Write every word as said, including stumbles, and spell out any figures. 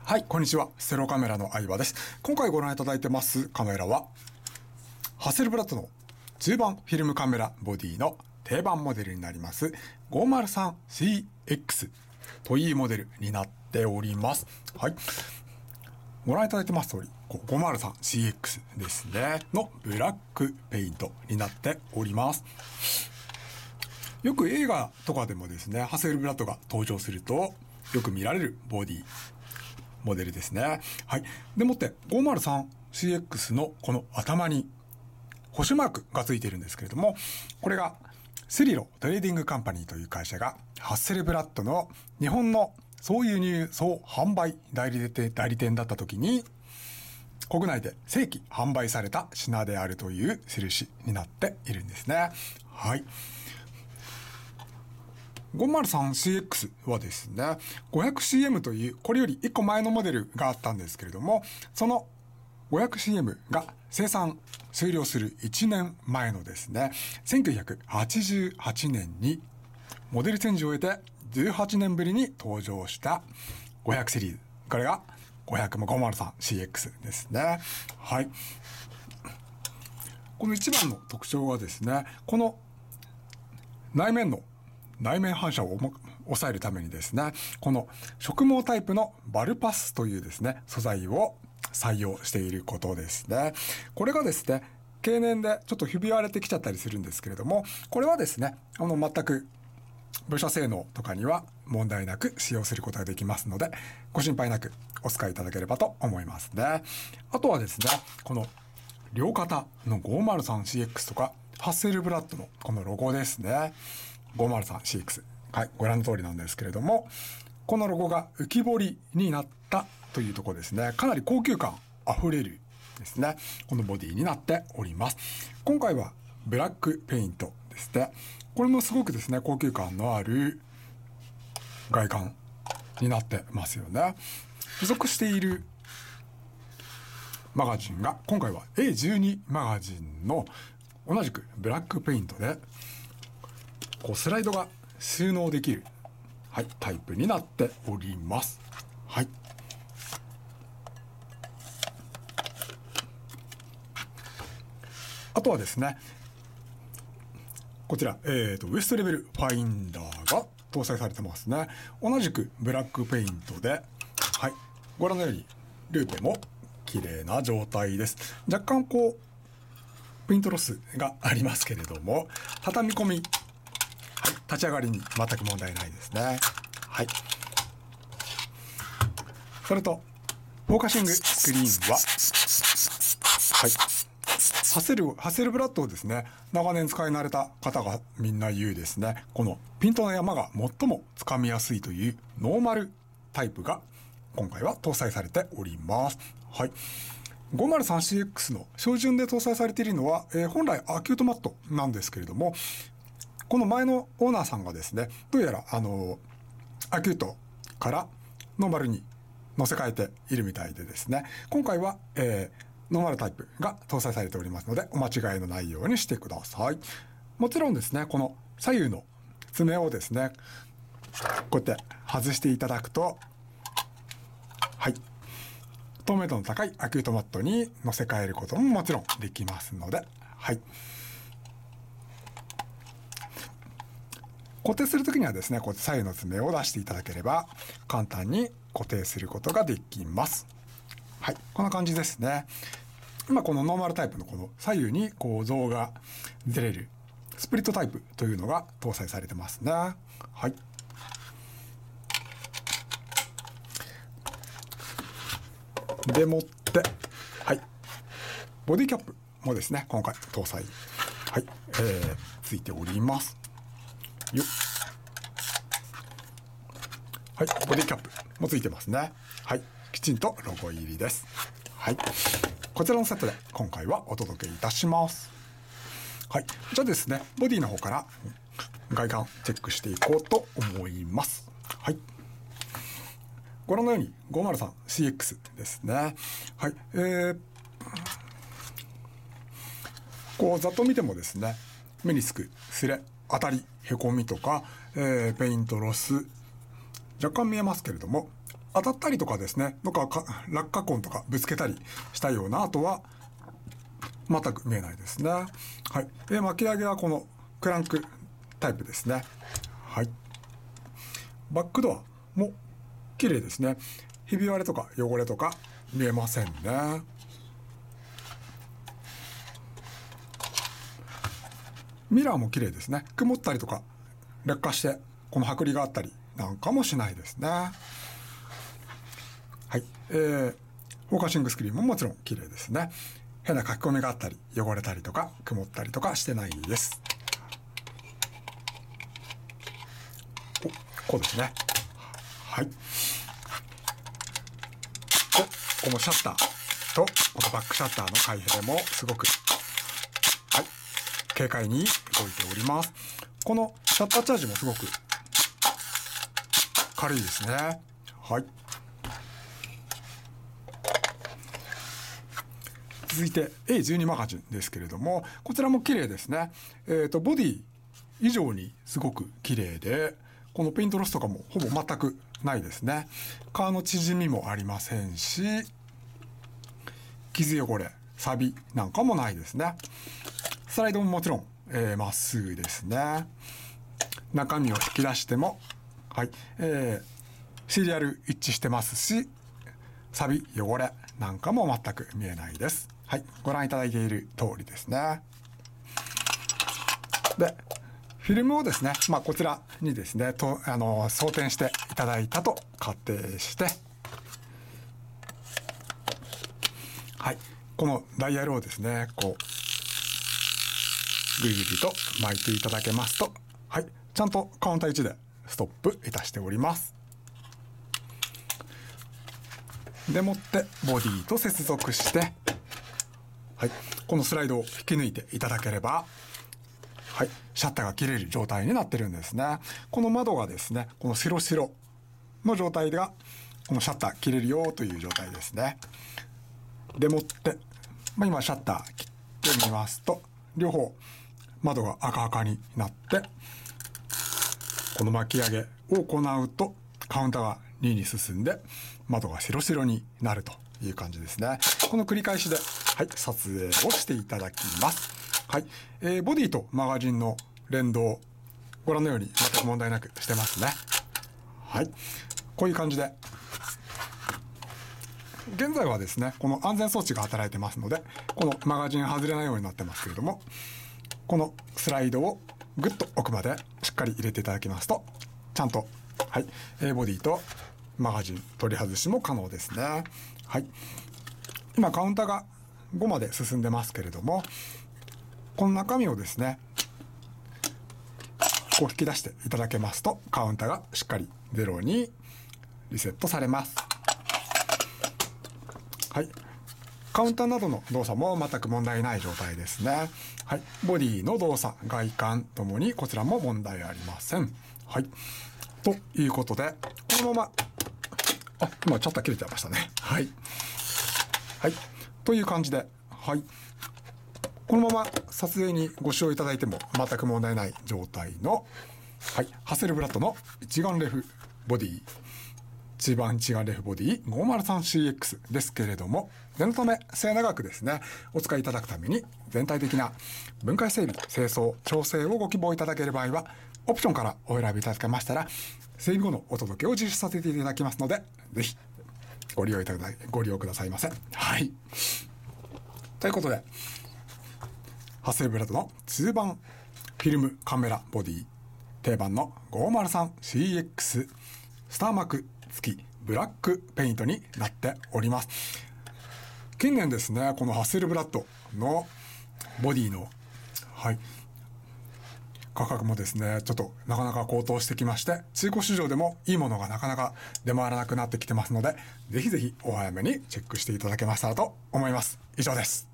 はい、こんにちは。ステレオカメラの相葉です。今回ご覧いただいてますカメラは、ハッセルブラッドの中盤フィルムカメラボディの定番モデルになります ごーまるさんシーエックス というモデルになっております。はい。ご覧いただいてます通り、ごーまるさんシーエックス ですね、のブラックペイントになっております。よく映画とかでもですね、ハッセルブラッドが登場すると、よく見られるボディ、モデルですね。はい。でもって、ごーまるさんシーエックス のこの頭に、星マークがついているんですけれども、これが、スリロトレーディングカンパニーという会社が、ハッセルブラッドの日本の総輸入、総販売代理店、代理店だった時に、国内で正規販売された品であるという印になっているんですね。はい。ごーまるさんシーエックス はですね、ごひゃくシーエム というこれよりいっこまえのモデルがあったんですけれども、その ごひゃくシーエム が生産終了するいちねんまえのですね、せんきゅうひゃくはちじゅうはちねんにモデルチェンジを終えてじゅうはちねんぶりに登場したごひゃくシリーズ。これがごひゃくもごーまるさんシーエックス ですね。はい。この一番の特徴はですね、この内面の内面反射を抑えるためにですね、この植毛タイプのバルパスというですね、素材を採用していることですね。これがですね、経年でちょっとひび割れてきちゃったりするんですけれども、これはですね、あの全く部車性能とかには問題なく使用することができますので、ご心配なくお使いいただければと思いますね。あとはですね、この両肩の ごーまるさんシーエックス とかハッセルブラッドのこのロゴですね。ごーまるさんシーエックス。はい、ご覧の通りなんですけれども、このロゴが浮き彫りになったというところですね。かなり高級感あふれるですね、このボディになっております。今回はブラックペイントですね。これもすごくですね、高級感のある外観になってますよね。付属しているマガジンが、今回は エーじゅうに マガジンの同じくブラックペイントで、こうスライドが収納できる、はい、タイプになっております。はい。あとはですね、こちら、えーと、ウエストレベルファインダーが搭載されてますね。同じくブラックペイントで、はい、ご覧のようにルーペも綺麗な状態です。若干こうペイントロスがありますけれども、畳み込み、はい、立ち上がりに全く問題ないですね。はい。それとフォーカシングスクリーンは、はい、ハッセルハッセルブラッドをですね、長年使い慣れた方がみんな言うですね、このピントの山が最もつかみやすいというノーマルタイプが今回は搭載されております。はい。ごーまるさんシーエックス の標準で搭載されているのは、えー、本来アキュートマットなんですけれども、この前のオーナーさんがですね、どうやらあのアキュートからノーマルに乗せ替えているみたいでですね、今回は、えー、ノーマルタイプが搭載されておりますので、お間違いのないようにしてください。もちろんですね、この左右の爪をですね、こうやって外していただくと、はい、透明度の高いアキュートマットに乗せ替えることももちろんできますので、はい。固定するときにはですね、こう左右の爪を出していただければ簡単に固定することができます。はい、こんな感じですね。今このノーマルタイプのこの左右にこう像がずれるスプリットタイプというのが搭載されてますね。はい。でもって、はい、ボディキャップもですね、今回搭載、はい、えー、ついております。よっ。はい、ボディキャップもついてますね。はい、きちんとロゴ入りです。はい、こちらのセットで今回はお届けいたします。はい、じゃあですね、ボディの方から外観チェックしていこうと思います。はい。ご覧のように ごーまるさんシーエックス ですね。はい。えー、こうざっと見てもですね、目につくすれ、当たり、へこみとか、えー、ペイントロス、若干見えますけれども、 当たったりとかですね、どっかか落下痕とかぶつけたりしたような跡は全く見えないですね。はい。で、巻き上げはこのクランクタイプですね。はい。バックドアも綺麗ですね。ひび割れとか汚れとか見えませんね。ミラーも綺麗ですね。曇ったりとか劣化してこの剥離があったりなんかもしないですね。はい。えー、フォーカシングスクリーンももちろん綺麗ですね。変な書き込みがあったり汚れたりとか曇ったりとかしてないです。こうですね。はい。ここのシャッターとこのバックシャッターの開閉もすごく、はい、軽快に動いております。このシャッターチャージもすごく軽いですね。はい。続いて エーじゅうに マガジンですけれども、こちらも綺麗ですね。えーと、ボディ以上にすごく綺麗で、このペイントロスとかもほぼ全くないですね。革の縮みもありませんし、傷汚れ、錆なんかもないですね。スライドももちろん、えー、まっすぐですね。中身を引き出しても、はい、えー、シリアル一致してますし、錆汚れなんかも全く見えないです。はい、ご覧いただいている通りですね。で、フィルムをですね、まあ、こちらにですねとあの装填していただいたと仮定して、はい、このダイヤルをですねこうぐりぐりと巻いていただけますと、はい、ちゃんとカウンターいちでストップいたしております。でもってボディと接続して、はい、このスライドを引き抜いていただければ、はい、シャッターが切れる状態になってるんですね。この窓がですね、この白白の状態ではこのシャッター切れるよという状態ですね。でもって、まあ、今シャッター切ってみますと、両方窓が赤赤になって、この巻き上げを行うとカウンターがにに進んで窓が白白になるという感じですね。この繰り返しで、はい、撮影をしていただきます。はい、えー、ボディとマガジンの連動、ご覧のように全く問題なくしてますね。はい、こういう感じで、現在はですねこの安全装置が働いてますので、このマガジン外れないようになってますけれども、このスライドをグッと奥までしっかり入れていただきますと、ちゃんと、はい、ボディとマガジン取り外しも可能ですね。はい、今カウンターがごまで進んでますけれども、この中身をですねこう引き出していただけますと、カウンターがしっかりゼロにリセットされます。はい、カウンターなどの動作も全く問題ない状態ですね。はい、ボディの動作、外観ともにこちらも問題ありません。はい、ということで、このまま、あ、今ちょっと切れちゃいましたね。はい、はい、という感じで、はい、このまま撮影にご使用いただいても全く問題ない状態の、はい、ハッセルブラッドの一眼レフボディ、一番一眼レフボディ ごーまるさんシーエックス ですけれども、念のため末永くですねお使いいただくために、全体的な分解整備、清掃、調整をご希望いただける場合はオプションからお選びいただけましたら、整備後のお届けを実施させていただきますので、ぜひご利用いただご利用くださいませ。はい、ということで、ハッセルブラッドのにばんフィルムカメラボディ、定番の ごーまるさんシーエックス スターマーク付きブラックペイントになっております。近年ですね、このハッセルブラッドのボディの、はい、価格もですねちょっとなかなか高騰してきまして、中古市場でもいいものがなかなか出回らなくなってきてますので、ぜひぜひお早めにチェックしていただけましたらと思います。以上です。